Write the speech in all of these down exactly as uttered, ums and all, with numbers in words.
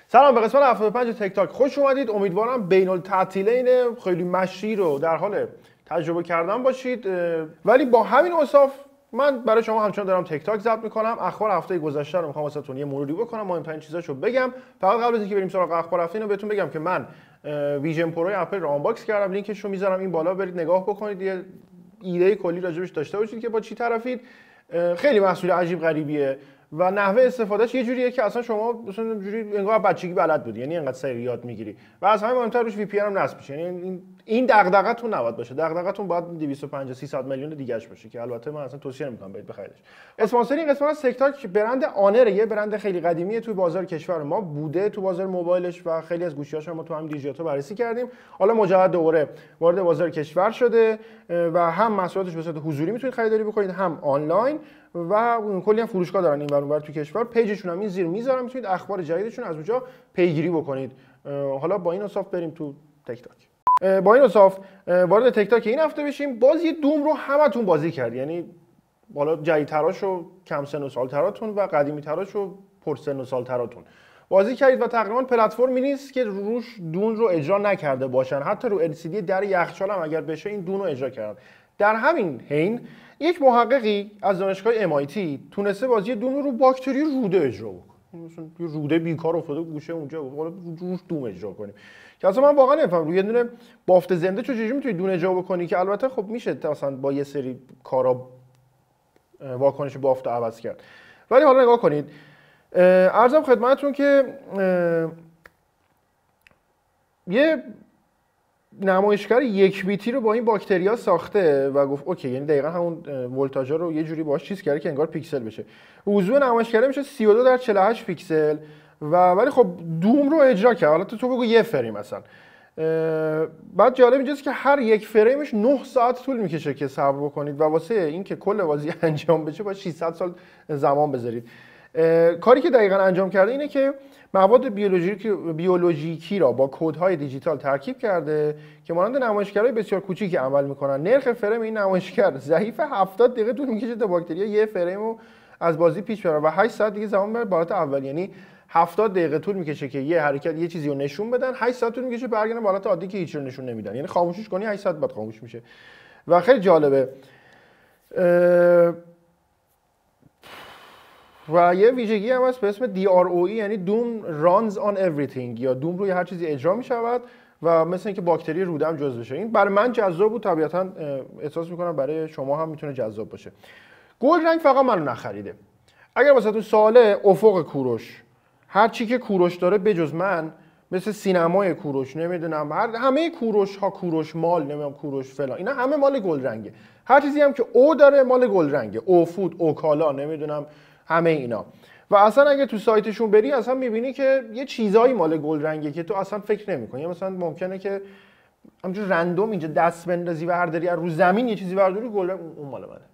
سلام، به قسمت هفتاد و پنج تک تاک خوش اومدید. امیدوارم بین التعطیلین خیلی مشی رو در حال تجربه کردن باشید. ولی با همین اوصاف من برای شما همچنان دارم تک تاک ضبط میکنم. اخبار هفته گذشته رو میخوام واسهتون یه مروری بکنم، مهمترین چیزاشو بگم. فقط قبل از اینکه بریم سراغ اخبار هفته اینو بهتون بگم که من ویژن پرو اپل رو آنباکس کردم. لینکش رو میذارم این بالا، برید نگاه بکنید، یه ایده کلی راجبش داشته باشید که با چی طرفید. خیلی محصول عجیب غریبیه و نحوه استفادهش یه جوریه که اصلا شما مثلا اینجوری انگار بچگی بلد بودی، یعنی انقدر سریع یاد میگیری و از همه مهمتر روش وی پی ان هم نصب میشه. یعنی این این دغدغه‌تون نباید باشه، دغدغه‌تون باید دویست و پنجاه سیصد میلیون دیگه‌اش باشه که البته من اصلا توصیه نمی‌کنم برید بخریدش. اسپانسر این قسمت از تک تاک برند آنر، یه برند خیلی قدیمیه توی بازار کشور ما بوده، تو بازار موبایلش و خیلی از گوشی‌هاش ما تو هم دیجیتال بررسی کردیم. حالا مجدد دوباره وارد بازار کشور شده و هم محصولاتش به صورت حضوری میتونید خریداری بکنید، هم آنلاین و کلی هم فروشگاه دارن این ور اون ور تو کشور. پیجشون هم این زیر میذارم، میتونید اخبار جدیدشون از اونجا پیگیری بکنید. حالا با این اوصاف بریم تو تک تاک. با این اوصاف وارد تک تاک این هفته بشیم. باز یه دوم رو همتون بازی کرد، یعنی حالا جدیدتراشو کم سن و سالتراتون و قدیمی‌تراشو پر سن و سالتراتون بازی کردید و تقریبا پلتفرمی نیست که روش دون رو اجرا نکرده باشن. حتی رو ال سی دی در یخچال هم اگر بشه این دون رو اجرا کردن. در همین حین یک محققی از دانشگاه ام آی تی تونسته بازی دون رو رو باکتری روده اجرا بکنه. مثلا یه روده بیکار افتاده گوشه اونجا، حالا روش دون اجرا کنیم که اصلا من واقعا نمیفهمم روی یه دونه بافت زنده چجوری میتونی دون اجرا بکنی که البته خب میشه مثلا با یه سری کارا واکنش بافت رو عوض کرد. ولی حالا نگاه کنید، عرضم خدمتتون که یه نمایشگر یک بیتی رو با این باکتریا ساخته و گفت اوکی، یعنی دقیقاً همون ولتاژا رو یه جوری باهاش چیز کرده که انگار پیکسل بشه. وضوح نمایشگره میشه سی و دو در چهل و هشت پیکسل و ولی خب دوم رو اجرا کرد. حالا تو بگو یه فریم مثلا. بعد جالب اینجاست که هر یک فریمش نه ساعت طول میکشه که صبر بکنید و واسه اینکه کل بازی انجام بشه باید ششصد سال زمان بذارید. کاری که دقیقاً انجام کرده اینه که مواد بیولوژیکی بیولوژیکی را با کدهای دیجیتال ترکیب کرده که مانند نمایشگرهای بسیار کوچیکی عمل میکنن. نرخ فریم این نمایشگر ضعیف هفتاد دقیقه طول میکشه تا باکتریا یه فریم رو از بازی پیش ببرن و هشت ساعت دیگه زمان بره بالات اول. یعنی هفتاد دقیقه طول میکشه که یه حرکت یه چیزی رو نشون بدن، هشت ساعت طول میکشه برگردن بالات عادی که هیچ رو نشون نمیدن. یعنی خاموشش کنی هشت ساعت بعد خاموش میشه و خیلی جالبه. و یه ویژگی هم هست به اسم دی آر او ای، یعنی دوم runs on everything، یا دوم روی هر چیزی اجرا می شود و مثل اینکه باکتری روده هم جزو بشه. این برای من جذاب بود، طبیعتاً احساس میکنم برای شما هم میتونه جذاب باشه. گلد رنگ فقط منو نخریده. اگر واسهتون سواله، افق کوروش، هر چی که کوروش داره بجز من، مثل سینمای کوروش، نمیدونم هر همه کوروش ها، کوروش مال، نمیدونم کوروش فلان، اینا همه مال گلد رنگه. هر چیزی هم که او داره مال گلد رنگه، او فود، او کالا، نمیدونم همه اینا. و اصلا اگه تو سایتشون بری اصلا میبینی که یه چیزایی مال گلد رنگه که تو اصلا فکر نمی‌کنی. مثلا ممکنه که همینجور رندوم اینجا دست بندازی برداری از رو زمین یه چیزی برداری گلد رنگ، اون مال منه.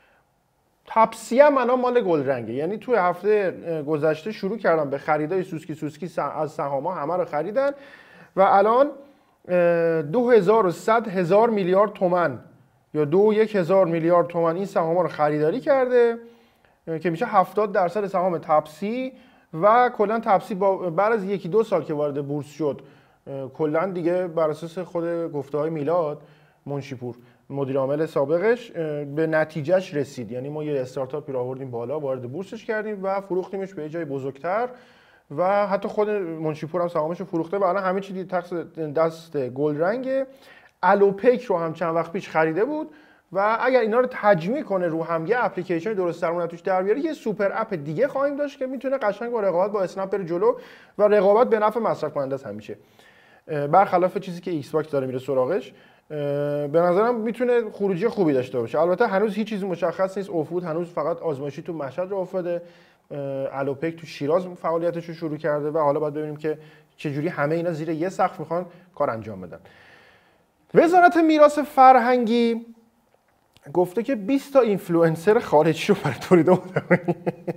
تپسی هم الان مال گلد رنگه. یعنی توی هفته گذشته شروع کردم به خریدای سوسکی سوسکی از سهام‌ها، همه رو خریدن و الان دو هزار و صد هزار میلیارد تومان یا دو یک هزار میلیارد تومان این سهام‌ها رو خریداری کرده که میشه هفتاد درصد سهام تپسی. و کلا تپسی با بعد از یکی دو سال که وارد بورس شد، کلا دیگه بر اساس خود گفته‌های میلاد منشیپور مدیر عامل سابقش به نتیجهش رسید. یعنی ما یه استارتاپی رو آوردیم بالا، وارد بورسش کردیم و فروختیمش به جای بزرگتر و حتی خود منشیپور هم سهامش رو فروخته و الان همه چیز دست گلد رنگه. الوپیک رو هم چند وقت پیش خریده بود و اگر اینا رو تجمیع کنه رو هم یه اپلیکیشن درست درمون توش در بیاره، یه سوپر اپ دیگه خواهیم داشت که میتونه قشنگ با رقابت با اسنپ بره جلو و رقابت به نفع مصرف کننده است همیشه، برخلاف چیزی که ایکس باکس داره میره سراغش. به نظرم میتونه خروجی خوبی داشته باشه. البته هنوز هیچ چیزی مشخص نیست. اوفود هنوز فقط آزمایشی تو مشهد راه افتاده، الوپیک تو شیراز فعالیتش رو شروع کرده و حالا باید ببینیم که چجوری همه اینا زیر یه سقف میخوان کار انجام بدن. وزارت میراث فرهنگی گفته که بیست تا اینفلوئنسر خارجی رو برای تولید محتوا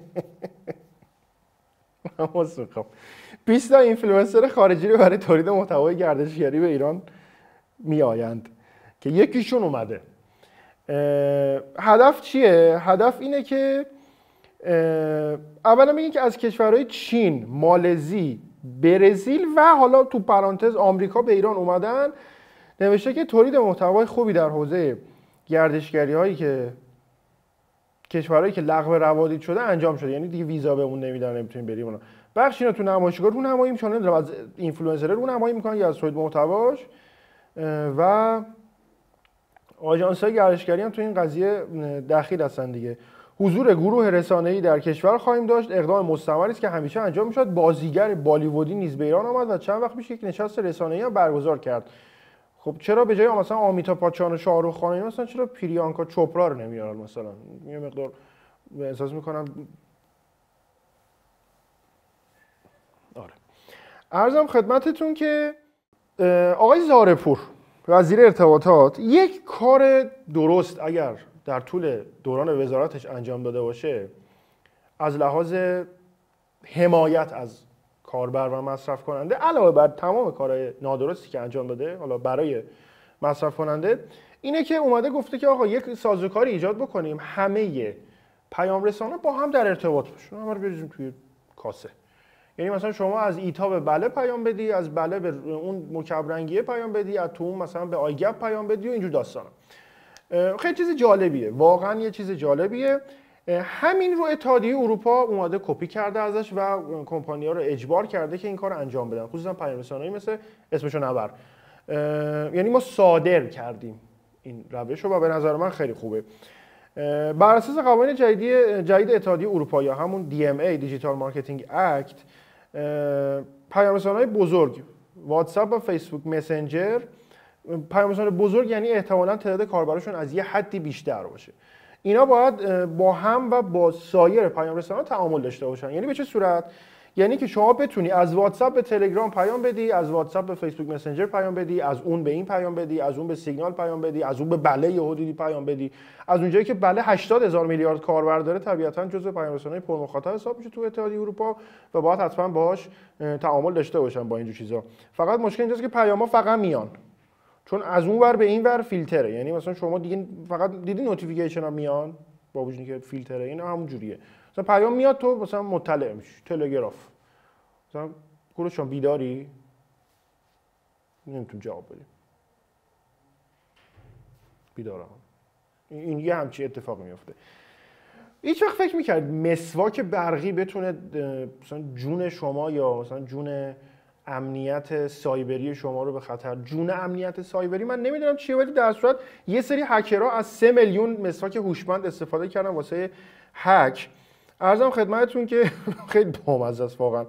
بیست تا اینفلوئنسر خارجی رو برای تولید محتوای گردشگری به ایران میآیند که یکیشون اومده. هدف چیه؟ هدف اینه که اولا میگن که از کشورهای چین، مالزی، برزیل و حالا تو پرانتز آمریکا به ایران اومدن، نوشته که تولید محتوای خوبی در حوزه گردشگری هایی که کشورهایی که لغو روادید شده انجام شده، یعنی دیگه ویزا به اون نمیدن، نمیتونیم بریم اونا. بخش اینا تو نمایشگاه رو نمایی میکنن، از اینفلوئنسر رو نمایی میکنن یا از تولید محتواش، و آژانس‌های گردشگری هم تو این قضیه دخیل هستن دیگه. حضور گروه رسانه‌ای در کشور خواهیم داشت، اقدام مستمری است که همیشه انجام میشد. بازیگر بالیوودی نیز به ایران آمد و چند وقت پیش یک نشست رسانه‌ای هم برگزار کرد. خب چرا به جای مثلا آمیتا بچان و شاهرخ خان مثلا چرا پریانکا چوپرا رو نمیارن مثلا؟ یه مقدار احساس میکنم. آره. عرضم خدمتتون که آقای زارپور وزیر ارتباطات یک کار درست اگر در طول دوران وزارتش انجام داده باشه، از لحاظ حمایت از کاربر و مصرف کننده، علاوه بر تمام کارهای نادرستی که انجام داده حالا برای مصرف کننده، اینه که اومده گفته که آقا یک سازوکاری ایجاد بکنیم همه پیام رسانه با هم در ارتباط باشن، همه رو بریزیم توی کاسه. یعنی مثلا شما از ایتا به بله پیام بدی، از بله به اون مکعب رنگیه پیام بدی، از تو مثلا به آیگپ پیام بدی و اینجور داستانا. خیلی چیز جالبیه، واقعا یه چیز جالبیه. همین رو اتحادیه اروپا اومده کپی کرده ازش و کمپانی‌ها رو اجبار کرده که این کار انجام بدن، خصوصا پیام رسانه‌ای مثل اسمشو نبر. یعنی ما صادر کردیم این روش رو و به نظر من خیلی خوبه. بر اساس قوانین جدید جدید اتحادیه اروپا یا همون دی ام ای دیجیتال مارکتینگ اکت، پیام رسانه‌های بزرگ واتساپ و فیسبوک مسنجر، پیام رسانه بزرگ یعنی احتمالاً تعداد کاربراشون از یه حدی بیشتر باشه، اینا باید با هم و با سایر پیام رسانه‌ها تعامل داشته باشن. یعنی به چه صورت؟ یعنی که شما بتونی از واتساپ به تلگرام پیام بدی، از واتساپ به فیسبوک مسنجر پیام بدی، از اون به این پیام بدی، از اون به سیگنال پیام بدی، از اون به بله یه حدودی پیام بدی. از اونجایی که بله هشتاد هزار میلیارد کاربر داره، طبیعتاً جزو پیام رسانه‌های پرمخاطب حساب میشه تو اتحادیه اروپا و باید حتما باهاش تعامل داشته باشن با اینجور چیزا. فقط مشکل اینجاست که پیام‌ها فقط میان، چون از اون ور به این ور فیلتره. یعنی مثلا شما دیگه فقط دیدی نوتیفیکیشن ها میان با وجودی که فیلتره، این همون جوریه. مثلا پیام میاد تو مثلا مطلع میشی، تلگراف مثلا کوروش جان بیداری؟ نمیتونم جواب بدم. بیدارم. این یه همچین اتفاقی میفته. هیچ وقت فکر میکرد مسواک برقی بتونه مثلا جون شما یا مثلا جون امنیت سایبری شما رو به خطر، جون امنیت سایبری من نمیدونم چیه، ولی در صورت یه سری هکرها از سه میلیون مسواک هوشمند استفاده کردن واسه هک. عرضم خدمتتون که خیلی بامزه است واقعا.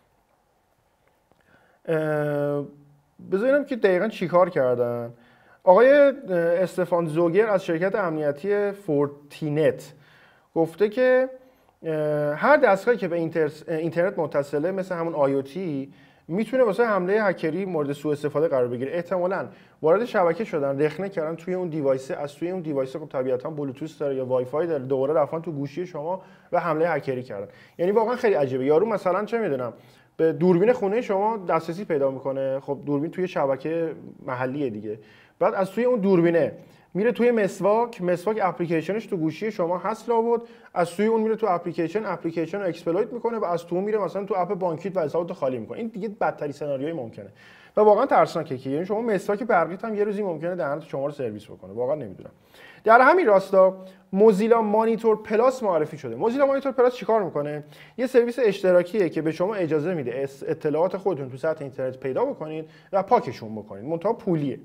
بذاریم که دقیقاً چیکار کردن. آقای استفان زوگر از شرکت امنیتی فورتینت گفته که هر دستگاهی که به اینترنت متصله مثل همون آی او تی میتونه واسه حمله هکری مورد سوء استفاده قرار بگیره. احتمالاً وارد شبکه شدن، رخنه کردن توی اون دیوایس، از توی اون دیوایس خب طبیعتاً بلوتوث داره یا وای فای داره، دوباره رفتن تو گوشی شما و حمله هکری کردن. یعنی واقعا خیلی عجیبه. یارو مثلا چه میدونم به دوربین خونه شما دسترسی پیدا میکنه، خب دوربین توی شبکه محلیه دیگه، بعد از توی اون دوربینه میره توی مسواک، مسواک اپلیکیشنش تو گوشی شما هست لابد، از توی اون میره تو اپلیکیشن، اپلیکیشن رو اکسپلویت میکنه و از تو میره مثلا تو اپ بانکیت و حسابتو خالی میکنه. این دیگه بدترین سناریوی ممکنه و واقعا ترسناکه که یعنی شما مسواک برقیت هم یه روزی ممکنه دهنت شما رو سرویس بکنه. واقعا نمیدونم. در همین راستا موزیلا مانیتور پلاس معرفی شده. موزیلا مانیتور پلاس چیکار میکنه؟ یه سرویس اشتراکیه که به شما اجازه میده اطلاعات خودتون تو سطح اینترنت پیدا بکنید و پاکشون بکنید. منتها پولیه.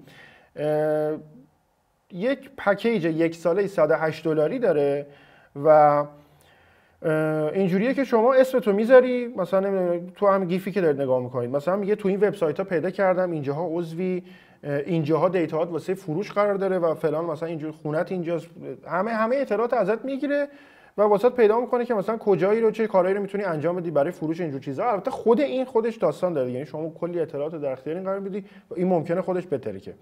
یک پکیج یک ساله صد و هشت دلاری داره و اینجوریه که شما اسمتو میذاری، مثلا تو هم گیفی که دارید نگاه میکنید مثلا میگه تو این وبسایت ها پیدا کردم، اینجاها عضوی، اینجاها دیتاهات واسه فروش قرار داره و فلان، مثلا اینجور خونت اینجاست، همه همه اطلاعات ازت میگیره و واسات پیدا میکنه که مثلا کجایی رو چه کارهایی رو میتونی انجام بدی برای فروش اینجور چیزا. البته خود این خودش داستان داره، یعنی شما کلی اطلاعات در اختیار این قرار بدی و این ممکنه خودش بترکه.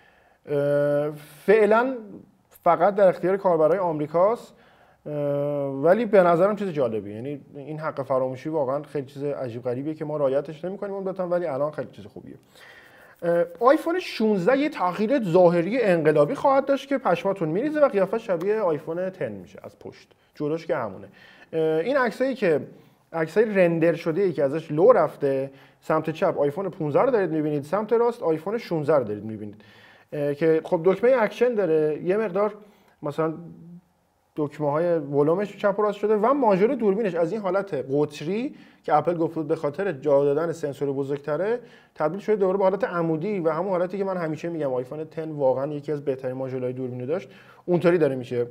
فعلا فقط در اختیار کاربرای آمریکاست، ولی به نظرم چیز جالبیه. یعنی این حق فراموشی واقعا خیلی چیز عجیب غریبیه که ما رعایتش نمی‌کنیم البته، ولی الان خیلی چیز خوبیه. آیفون شانزده یه تغییر ظاهری انقلابی خواهد داشت که پشماتون میریزه و قیافه شبیه آیفون ده میشه از پشت، جلوش که همونه. این عکسایی که عکسای رندر شده ای که ازش لو رفته سمت چپ آیفون پانزده رو دارید می‌بینید، سمت راست آیفون شانزده رو دارید می‌بینید که خب دکمه اکشن داره، یه مقدار مثلا دکمه های ولومش چپ و راست شده و ماژور دوربینش از این حالت قطری که اپل گفت بود به خاطر جا دادن سنسور بزرگتره تبدیل شده دوباره به حالت عمودی و همون حالتی که من همیشه میگم آیفون ده واقعا یکی از بهترین ماژورهای دوربینی داشت اونطوری داره میشه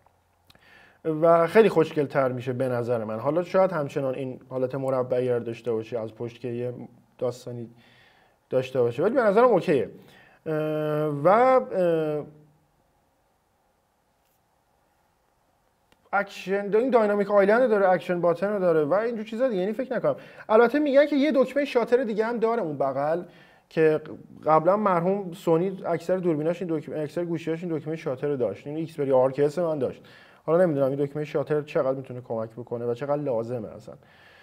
و خیلی خوشگل‌تر میشه به نظر من. حالا شاید همچنان این حالت مربعی رو داشته باشه از پشت که یه داستانی داشته باشه ولی به نظرم اوکیه. و اکشن این داینامیک آیلند داره، اکشن باتن رو داره و اینجور چیزا دیگه، یعنی فکر نکنم. البته میگن که یه دکمه شاتر دیگه هم داره اون بغل که قبلا مرحوم سونی اکثر دوربیناش این دکمه، اکثر گوشیاش این دکمه شاتر رو داشت. این ایکس پری آر کی اس من داشت. حالا نمیدونم این دکمه شاتر چقدر میتونه کمک بکنه و چقدر لازمه اصلا.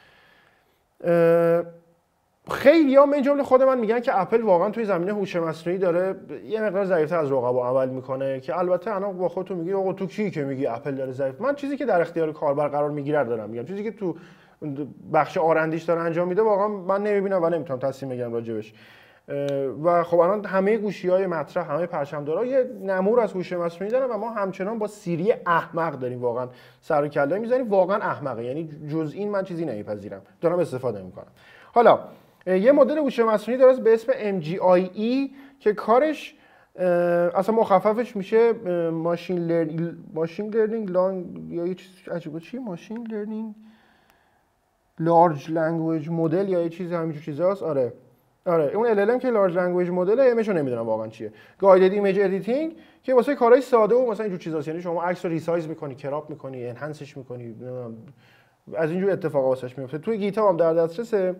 خیلی ها من جمله خود من میگن که اپل واقعا توی زمینه هوش مصنوعی داره یه مقدار ضعیف‌تر از رقبا عمل میکنه که البته الان با خودتون میگی آقا تو کی که میگی اپل داره ضعیف؟ من چیزی که در اختیار کاربر قرار میگیره دارم میگم، چیزی که تو بخش آرندیش داره انجام میده واقعا من نمیبینم و نمیتونم تصمیم بگیرم راجبش. و خب الان همه گوشی‌های مطرح، همه پرچم‌دارا یه نمور از هوش مصنوعی دارن و ما همچنان با سیری احمق داریم واقعا سر و کله می‌زنیم، واقعا احمقه، یعنی جز این من چیزی نمیپذیرم، دارم استفاده میکنم. حالا یه مدل هوش مصنوعی داره به اسم ام جی آی ای که کارش اصلا مخففش میشه ماشین لرنینگ ماشین لرنینگ لانگ یا یه چیز عجیبه، چی ماشین لرنینگ لارج لنگویج مدل یا یه چیز همینجور چیزاست. آره آره اون ال ال ام که لارج لنگویج مدل ایمشو نمیدونم واقعا چیه. گایدد ایمیج ادیتینگ که واسه کارهای ساده و مثلا اینجور چیزاست، یعنی شما عکس رو ریسایز میکنی، کراپ میکنی، انهانسش میکنی، از اینجور اتفاقا واسش میفته. توی گیت هم در دسترسه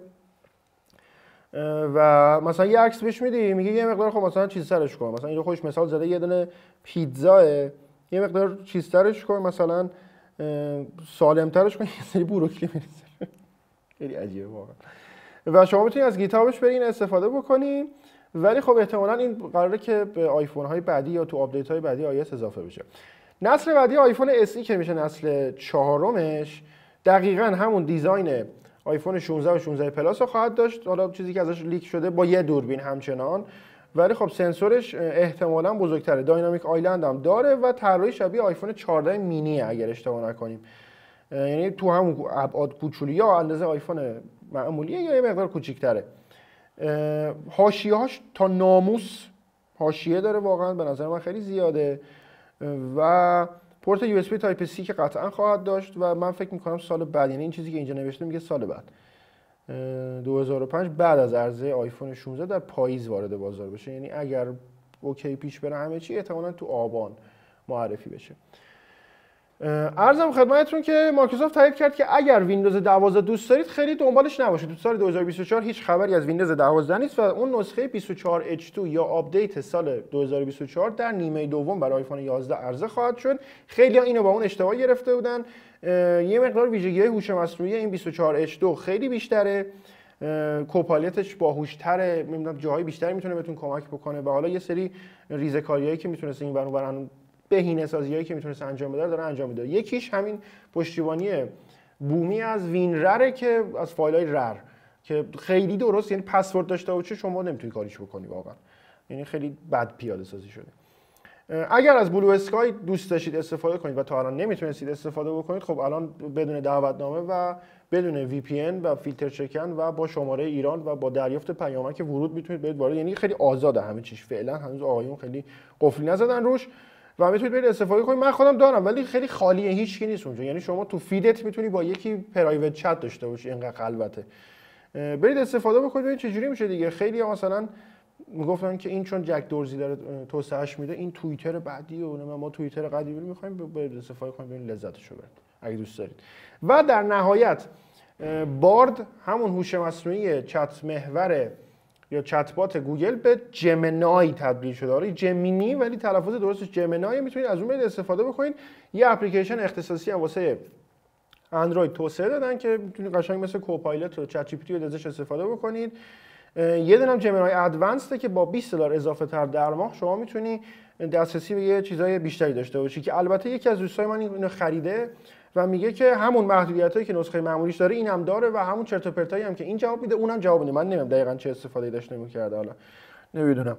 و مثلا یه عکس بهش میدی میگه یه مقدار خب مثلا چیز سرش کن، مثلا اینو خودش مثال زده یه دونه پیتزاه یه مقدار چیز سرش کن، مثلا سالم‌ترش کن، یه سری بروکلی میریزه. خیلی عجیبه واقعا. و شما میتونید از گیتابش برین استفاده بکنی، ولی خب احتمالاً این قراره که به آیفون های بعدی یا تو آپدیت های بعدی آی اس اضافه بشه. نسل بعدی آیفون اس ای که میشه نسل چهارمش دقیقاً همون دیزاین آیفون شانزده و شانزده پلاس رو خواهد داشت. حالا چیزی که ازش لیک شده با یه دوربین همچنان، ولی خب سنسورش احتمالاً بزرگتره، داینامیک آیلند هم داره و طراحی شبیه آیفون چهارده مینی اگر اشتباه نکنیم، یعنی تو همون ابعاد کوچولی یا اندازه آیفون معمولیه یا یه مقدار کوچیک‌تره. حاشیه‌هاش تا ناموس حاشیه داره، واقعا به نظر من خیلی زیاده و پورت یو اس بی تایپ سی که قطعا خواهد داشت و من فکر می‌کنم سال بعد، یعنی این چیزی که اینجا نوشته میگه سال بعد دو هزار و پنج بعد از عرضه آیفون شانزده در پاییز وارد بازار بشه، یعنی اگر اوکی پیش بره همه چی احتمالاً تو آبان معرفی بشه. عرضم خدمتتون که مایکروسافت تایید کرد که اگر ویندوز دوازده دوست دارید خیلی دنبالش نباشید. تو سال دو هزار و بیست و چهار هیچ خبری از ویندوز دوازده نیست و اون نسخه بیست و چهار اچ دو یا آپدیت سال دو هزار و بیست و چهار در نیمه دوم برای آیفون یازده عرضه خواهد شد. خیلی‌ها اینو با اون اشتباه گرفته بودن. یه مقدار ویژگی‌های هوش مصنوعی این بیست و چهار اچ دو خیلی بیشتره، کوپایلتش باهوش‌تره، نمیدونم جاهای بیشتری میتونه بهتون کمک بکنه و حالا یه سری ریزه‌کاریایی که میتونست این برون برن بهینه‌سازیایی که میتونست انجام بده داره انجام میده. یکیش همین پشتیبانی بومی از وین رره که از فایل‌های رر که خیلی درست، یعنی پسورد داشته باشه شما نمیتونی کاریش بکنی واقعا، یعنی خیلی بد پیاده سازی شده. اگر از بلو اسکای دوست داشتید استفاده کنید و تا الان نمیتونستید استفاده بکنید، خب الان بدون دعوتنامه و بدون وی پی ان و فیلتر چکن و با شماره ایران و با دریافت پیامک ورود میتونید برید وارد، یعنی خیلی آزاده همه چیز. فعلا هنوز آقایون خیلی قفلی نزدن روش و میتونید برید استفاده کنید. من خودم دارم ولی خیلی خالیه، هیچ کی نیست اونجا، یعنی شما تو فیدت میتونی با یکی پرایوت چت داشته باشی، اینقدر خلوته. برید استفاده بکنید ببینید چه جوری میشه دیگه. خیلی ها مثلا میگفتن که این چون جک دورزی داره توسعهش میده این توییتر بعدی و ما توییتر قدیمی رو میخوایم، برید استفاده کنید ببینید لذتشو برید اگه دوست دارید. و در نهایت بارد، همون هوش مصنوعی چت محور یا چت بات گوگل، به جمینای تبدیل شده. آره جمینی ولی تلفظ درستش جمینای، میتونید از اون برید استفاده بکنید. یه اپلیکیشن اختصاصی هم واسه اندروید توسعه دادن که میتونید قشنگ مثل کوپایلوت و چت جی پی تی ازش استفاده بکنید. یه دونه هم جمینای ادوانسد که با بیست دلار اضافه تر در ماه شما میتونی دسترسی به یه چیزای بیشتری داشته باشی که البته یکی از دوستای من اینو خریده و میگه که همون محدودیتایی که نسخه معمولیش داره این هم داره و همون چرت و پرتایی هم که این جواب میده اونم جواب میده. من نمیدونم دقیقاً چه استفاده‌ای داشت نمی‌کرده، حالا نمیدونم.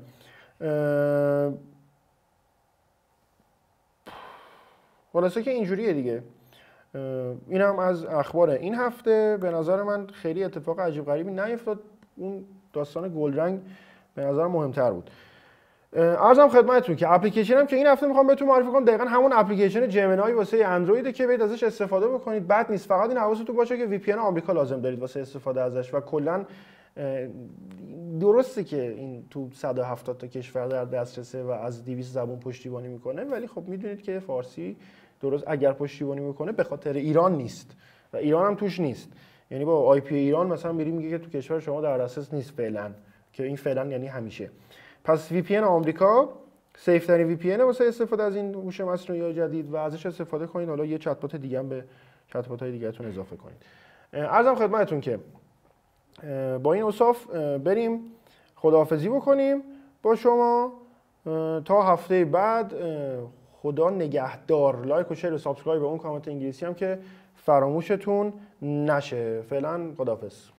خلاصه که اینجوریه دیگه. این هم از اخبار این هفته. به نظر من خیلی اتفاق عجیب غریبی نیفتاد، اون داستان گلدرنگ به نظر مهمتر بود. عرضم خدمتتون که اپلیکیشن هم که این هفته میخوام بهتون معرفی کنم دقیقاً همون اپلیکیشن جمینای واسه اندرویده که برید ازش استفاده بکنید. بد نیست، فقط این حواستون باشه که وی پی ان آمریکا لازم دارید واسه استفاده ازش و کلا درسته که این تو صد و هفتاد تا کشور در دسترسه و از دویست زبان پشتیبانی میکنه، ولی خب میدونید که فارسی درست اگر پشتیبانی میکنه به خاطر ایران نیست و ایران هم توش نیست. یعنی با آی پی ایران مثلا میری میگه که تو کشور شما در دسترس نیست فعلا، که این فعلا یعنی همیشه. پس وی پی ان آمریکا سیف ترین وی پی ان واسه استفاده از این هوش مصنوعی جدید و ازش استفاده کنید. حالا یه چت بات دیگه هم به چت بات های دیگه‌تون اضافه کنید. عرضم خدمتتون که با این اوصاف بریم خداحافظی بکنیم با شما تا هفته بعد. خدا نگهدار. لایک و شیر و سابسکرایب و اون کامنت انگلیسی هم که فراموشتون نشه. فعلا خداحافظ.